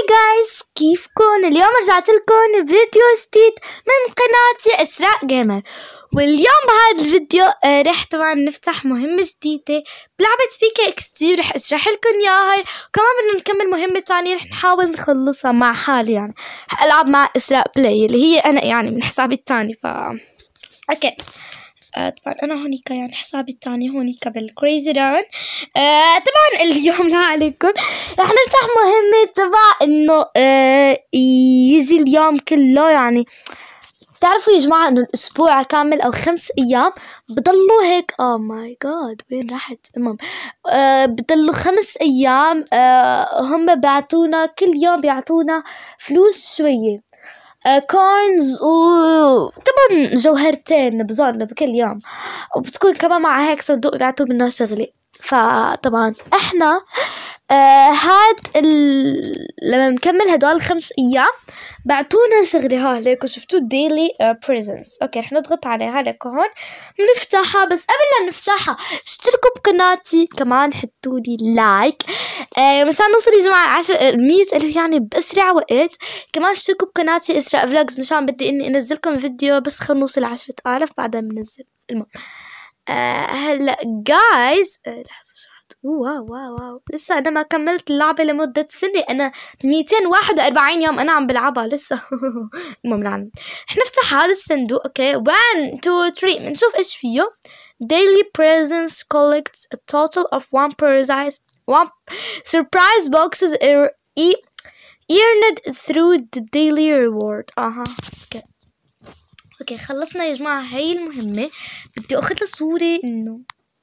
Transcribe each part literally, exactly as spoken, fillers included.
جايز، كيفكن؟ اليوم رجعت لكم بفيديو جديد من قناتي إسراء جيمر. واليوم بهذا الفيديو آه رح طبعا نفتح مهمة جديدة بلعبة بيكا إكس دي، رح اشرح لكم اياها. وكمان بدنا نكمل مهمة تانية رح نحاول نخلصها مع حالي، يعني رح العب مع إسراء بلاي اللي هي انا، يعني من حسابي التاني. ف اوكي آه طبعا انا هونيك، يعني حسابي التاني هونيك بالكريزي راون. آه طبعا اليوم لا عليكم رح نفتح مهمة تبع انه آه يجي اليوم كله. يعني بتعرفوا يا جماعة انه الاسبوع كامل او خمس ايام بضلوا هيك. اوه ماي جاد وين راحت؟ المهم آه بضلوا خمس ايام. آه هم بيعطونا كل يوم، بيعطونا فلوس شوية، آه كوينز وطبعا جوهرتين بظن بكل يوم، وبتكون كمان مع هيك صندوق بيعطوا منه شغلة. فطبعا احنا آه هاد ال... لما نكمل هدول الخمس ايام بعتونا شغلة ها ليكو شفتوا ديلي بريزنس. اوكي رح نضغط عليها ليكو هون بنفتحها. بس قبل لا نفتحها اشتركوا بقناتي، كمان حطوا لي لايك آه مشان نوصل يا جماعة عشر مية الف يعني باسرع وقت. كمان اشتركوا بقناتي اسراء فلوجز مشان بدي اني انزلكم فيديو بس خلينا نوصل عشرة الاف بعدين بنزل. المهم آه هلا جايز آه لحظة شو واو واو واو لسه انا ما كملت اللعبة لمدة سنة. انا ميتين واحد واربعين يوم انا عم بلعبها لسه. المهم رح نفتح هذا الصندوق. اوكي واحد اثنين ثلاثة بنشوف ايش فيه. daily presents collects a total of one prize one surprise boxes are earned through the daily reward. اها اوكي اوكي خلصنا يا جماعة هاي المهمة. بدي اخذ له صورة انه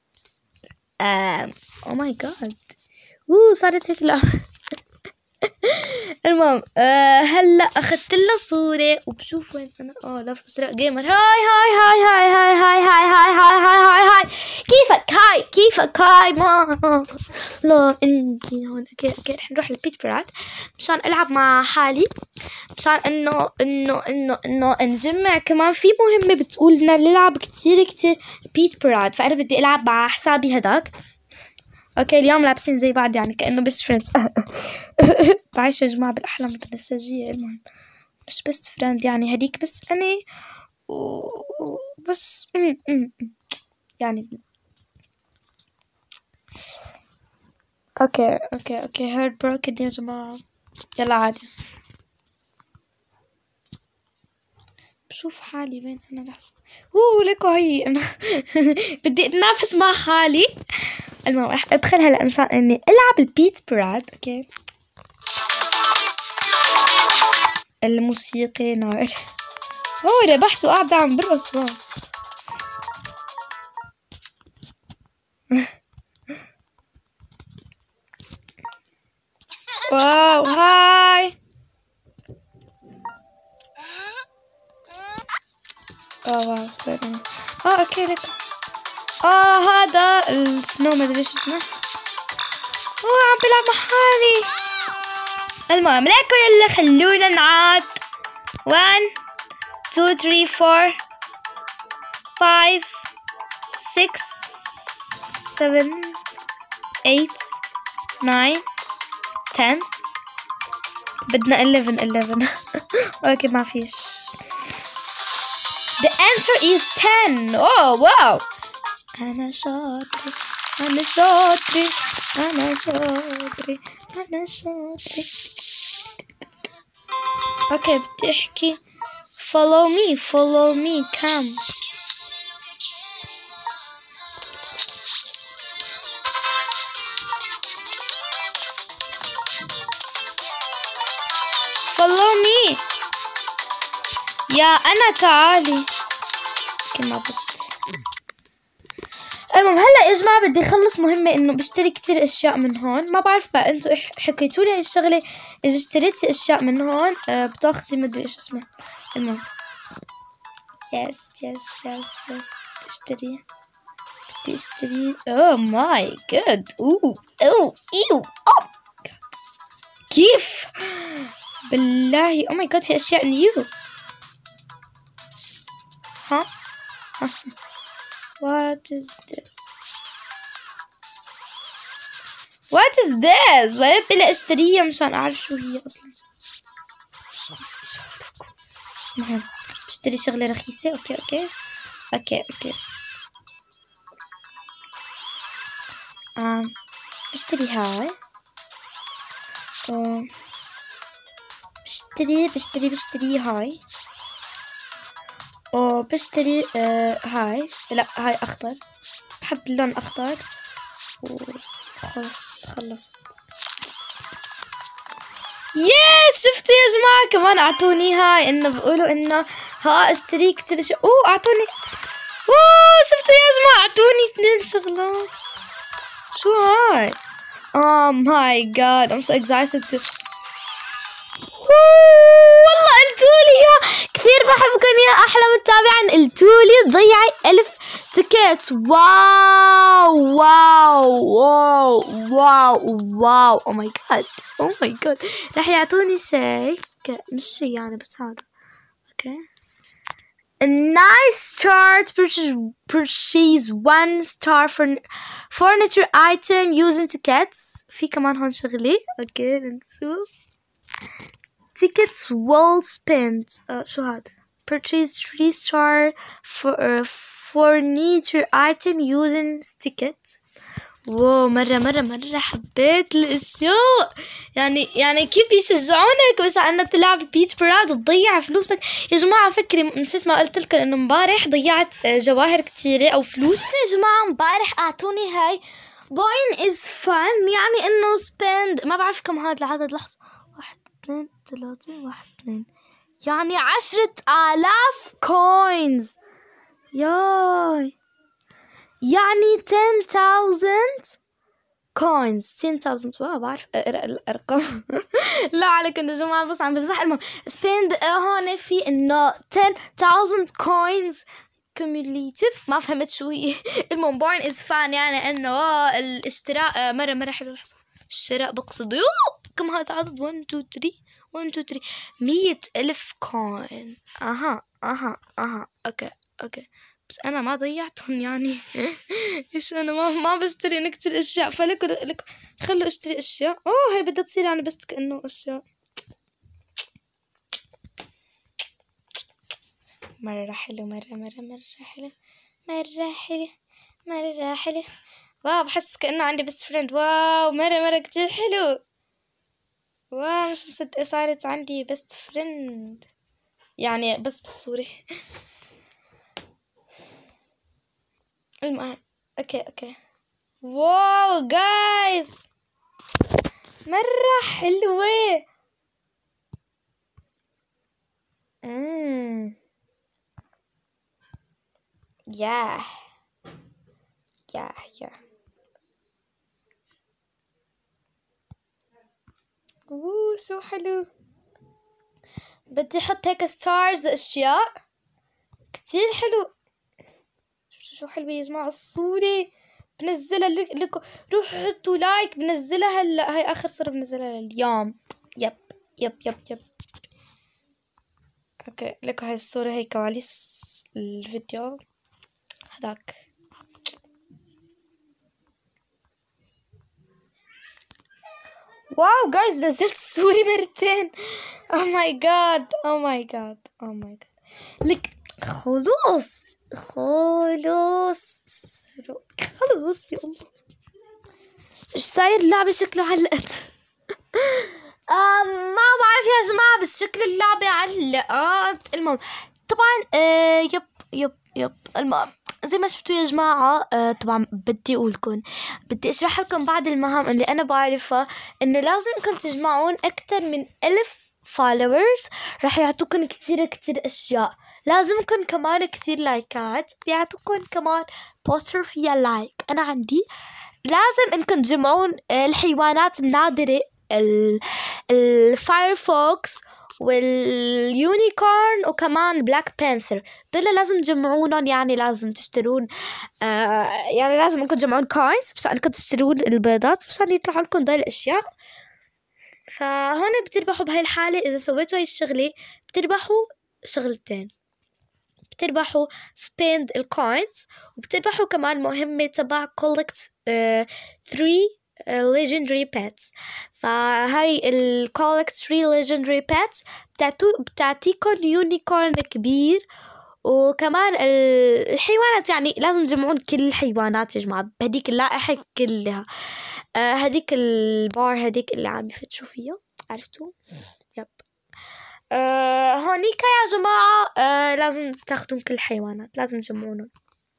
او ماي جاد اوه صارت هيك. لا المهم آه هلا اخذت له صورة وبشوف وين انا. اه لا اسراء جيمر. هاي هاي هاي هاي هاي هاي هاي هاي هاي هاي هاي هاي كيفك؟ هاي كيفك؟ هاي ما لا انتي هون. اوكي اوكي رح نروح للبيت براد مشان العب مع حالي، مشان انه انه انه انه نجمع. كمان في مهمة بتقول لنا نلعب كتير كتير بيت براد، فانا بدي العب مع حسابي هداك. اوكي اليوم لابسين زي بعض يعني كأنه بيست فريندز. بعيش يا جماعة بالاحلام النساجية. المهم مش بيست فريند يعني هديك بس انا بس يعني اوكي اوكي اوكي هيرد بروكن يا جماعة. يلا عادي بشوف حالي وين انا. لحظة اوه ليكو هي انا بدي اتنافس مع حالي. المهم رح ادخل هلا مشان اني العب البيت براد. اوكي الموسيقى نار. اوه ربحت وقاعدة عم برقص. واو واو هاي اه واو اه اوكي لك. اه هذا السنو ما ادري ايش اسمه. اوه عم بلعب مع حالي. المهم ليكو يلا خلونا نعاد. واحد اثنين ثلاثة أربعة خمسة ستة سبعة ثمانية تسعة عشرة بدنا إحدى عشر إحدى عشر. اوكي ما فيش. The answer is ten. oh wow أنا شاطرة أنا شاطرة أنا شاطرة أنا شاطرة. اوكي بدي احكي follow me follow me come. follow me يا انا تعالي كما بدي. المهم هلا يا جماعة بدي اخلص مهمة انه بشتري كتير اشياء من هون. ما بعرف بقى انتو حكيتوا لي هاي الشغلة، اذا اشتريتي اشياء من هون آه بتاخدي مدري ايش اسمه. المهم يس يس يس يس بدي اشتري بدي اشتري اوه ماي جاد اوه اوه ايو اوه كيف بالله. اوه ماي جاد في اشياء نيو. ها what is this؟ What is this؟ ورب إلي اشتريها مشان أعرف شو هي أصلا. مش عارف شو هذا. المهم بشتري شغلة رخيصة. أوكي أوكي أوكي أوكي. آم بشتري هاي. آم بشتري بشتري بشتري هاي. وبشتري آه هاي. لا هاي أخضر. بحب اللون أخضر. وخلص خلصت. يس شفتوا يا جماعة كمان أعطوني هاي إنه بقولوا إنه ها اشتري كتير شو. أوه أعطوني. أوه شفتوا يا جماعة أعطوني اثنين شغلات. شو هاي؟ Oh my god I'm so excited to. والله قلتولي يا كثير بحبكم يا أحلى متابعين. قلتولي ضيعي ألف تيكت. واو واو واو واو واو. oh my god oh my god راح يعطوني شيء مش شيء يعني بس هذا. اوكي a nice chart purchase purchase one star for furniture item using tickets. في كمان هون شغلي. اوكي نشوف tickets well spent. uh, شو هذا purchase three star for uh, furniture item using ticket. واو مرة مرة مرة حبيت الأشياء. يعني يعني كيف بيشجعونك بس أنك تلعب بيت براد وتضيع فلوسك يا جماعة. فكري نسيت ما قلت لكم إنه مبارح ضيعت جواهر كتيرة أو فلوس يا جماعة. مبارح أعطوني هاي buying is fun يعني إنه spend. ما بعرف كم هذا العدد. لحظة واحد اثنين ثلاثة واحد اثنين يعني عشرة آلاف coins. ياي يعني ten thousand coins. ten thousand. واو بعرف اقرأ الأرقام. لا عليكم يا جماعة بس عم بمزح. المهم spend هون في إنه ten thousand coins cumulative. ما فهمت شو هي. المهم born is fun يعني إنه الاشتراء مرة مرة حلو. لحظة الشراء بقصد يو كم هذا عدد one two three one two three مية ألف coin. أها أها أها أوكي أوكي بس أنا ما ضيعتهم يعني. إيش أنا ما ما بشتري أنا كتير أشياء. فلكوا لكوا خلوا أشتري أشياء. أوه هي بدها تصير يعني بس كأنه أشياء. مرة حلو مرة مرة مرة حلو مرة حلو مرة حلو. واو بحس كأنه عندي بست فريند. واو مرة مرة كتير حلو. واو مش مصدقة صارت عندي بست فريند يعني بس بالصورة. المهم اوكي اوكي واو جايز مرة حلوة. امم ياه ياه ياه. اوه شو حلو. بدي احط هيك ستارز اشياء كتير حلو. شو حلوة يا جماعة الصورة. بنزلها لكم روحوا حطوا لايك. بنزلها هلا. هاي آخر صورة بنزلها لليوم. يب يب يب يب اوكي لكم هاي الصورة. هي كواليس الفيديو هداك. واو جايز نزلت صوري مرتين. oh my god oh my god oh my god لك خلص خلص خلص يا الله. ايش صاير اللعبة شكله علقت. آه ما بعرف يا جماعة بس شكل اللعبة علقت. المهم طبعا آه يب يب يب المهم زي ما شفتوا يا جماعة. آه طبعا بدي أقولكم بدي أشرح لكم بعض المهام اللي أنا بعرفها. إنه لازمكم تجمعون أكتر من ألف followers. راح يعطوكم كتير كتير أشياء. لازمكم كمان كثير لايكات. بيعطوكم كمان بوستر فيها لايك. أنا عندي لازم إنكم تجمعون الحيوانات النادرة الفايرفوكس واليونيكورن وكمان بلاك بانثر. دول لازم تجمعونهم يعني لازم تشترون آه يعني لازم انكم تجمعون كوينز مشان انكم تشترون البيضات مشان يطلعوا لكم دول الاشياء. فهون بتربحوا بهاي الحالة اذا سويتوا هاي الشغلة بتربحوا شغلتين. بتربحوا spend الكوينز وبتربحوا كمان مهمة تبع collect uh, three legendary pets. فهاي ال collect three legendary pets بتعتو بتعطيكم يونيكورن كبير. وكمان الحيوانات يعني لازم تجمعون كل الحيوانات يا جماعة بهديك اللائحة كلها. آه هديك البار هديك اللي عم يفتشوا فيها، عرفتوا؟ يب. آه هونيكا يا جماعة آه لازم تاخدون كل الحيوانات، لازم تجمعونهم.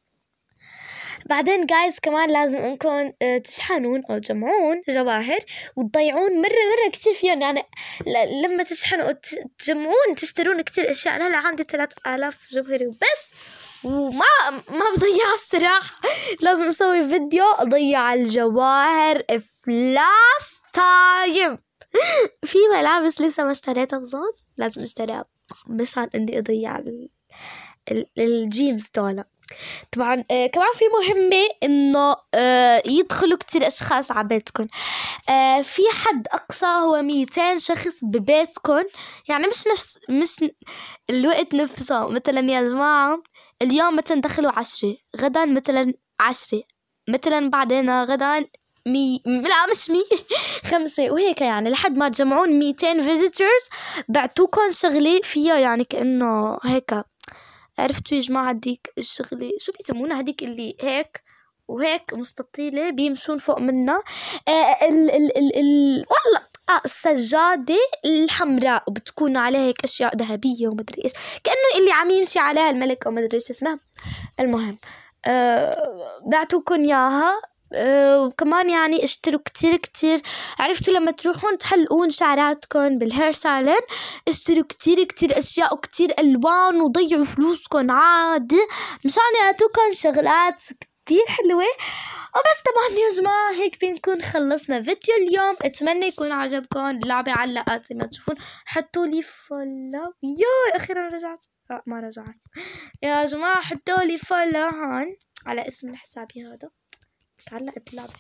بعدين جايز كمان لازم انكم تشحنون او تجمعون جواهر وتضيعون مرة مرة كتير فيهم. يعني لما تشحنوا وتجمعون تشترون كتير اشياء. انا هلا عندي ثلاث آلاف جوهرة وبس وما ما بضيع الصراحة. لازم اسوي فيديو اضيع الجواهر افلاس تايم. في ملابس لسه ما اشتريتها بظن لازم اشتريها مشان اني اضيع ال... ال... الجيمز دولا. طبعا آه كمان في مهمة انه آه يدخلوا كتير اشخاص على بيتكم. آه في حد اقصى هو ميتين شخص ببيتكم. يعني مش نفس مش الوقت نفسه. مثلا يا جماعة اليوم مثلا دخلوا عشرة، غدا مثلا عشرة، مثلا بعدين غدا مي لا مش مية خمسة وهيك. يعني لحد ما تجمعون ميتين فيزيتورز بعتوكم شغلة فيها يعني كأنه هيك. عرفتوا يا جماعة هديك الشغلة شو بيسمونها هديك اللي هيك وهيك مستطيلة بيمشون فوق منها. آه ال ال ال ال والله آه السجادة الحمراء وبتكون عليها هيك أشياء ذهبية ومدري إيش كأنه اللي عم يمشي عليها الملك أو مدري إيش اسمها. المهم آه بعتوكن إياها. أه وكمان يعني اشتروا كتير كتير. عرفتوا لما تروحون تحلقون شعراتكم بالهير سالون اشتروا كتير كتير اشياء وكتير الوان وضيعوا فلوسكم عادي مشان يعطوكم شغلات كتير حلوة. وبس طبعا يا جماعة هيك بنكون خلصنا فيديو اليوم. اتمنى يكون عجبكم. اللعبة علقت زي ما تشوفون. حطوا لي فولو. يا اخيرا رجعت. لا ما رجعت يا جماعة. حطوا لي فولو هون على اسم الحساب هذا. علقت اللعبة.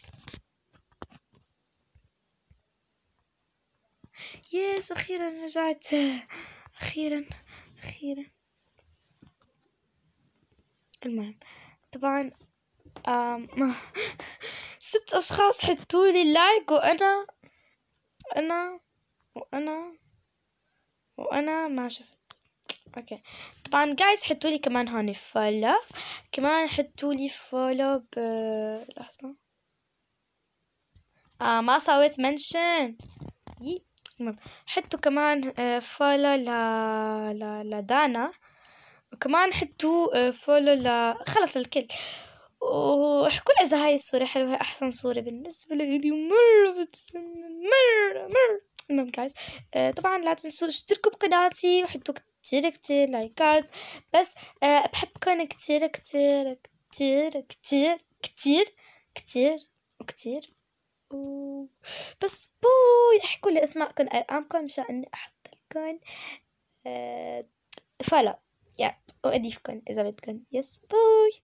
يس أخيرا رجعت. أخيرا أخيرا. المهم طبعا آم ست أشخاص حطوا لي لايك وأنا أنا وأنا وأنا ما شفت. أوكي طبعا جايز حطوا لي كمان هون فولو. كمان حطوا لي فولو ب لحظة آه ما سويت منشن. يي المهم حطوا كمان فولو ل ل لدانا. وكمان حطوا فولو ل خلص الكل. واحكوا لي إذا هاي الصورة حلوة. هاي أحسن صورة بالنسبة لي مرة بتجنن مرة مرة. المهم جايز آه طبعا لا تنسوا اشتركوا بقناتي وحطوا كتير كتير لايكات. بس آه بحبكم كتير كتير كتير كتير كتير كتير وكتير. بس بوي احكوا لي اسماءكم ارقامكم مشان اني احط لكم أه فولو يا واضيفكم اذا بدكم. يس بوي.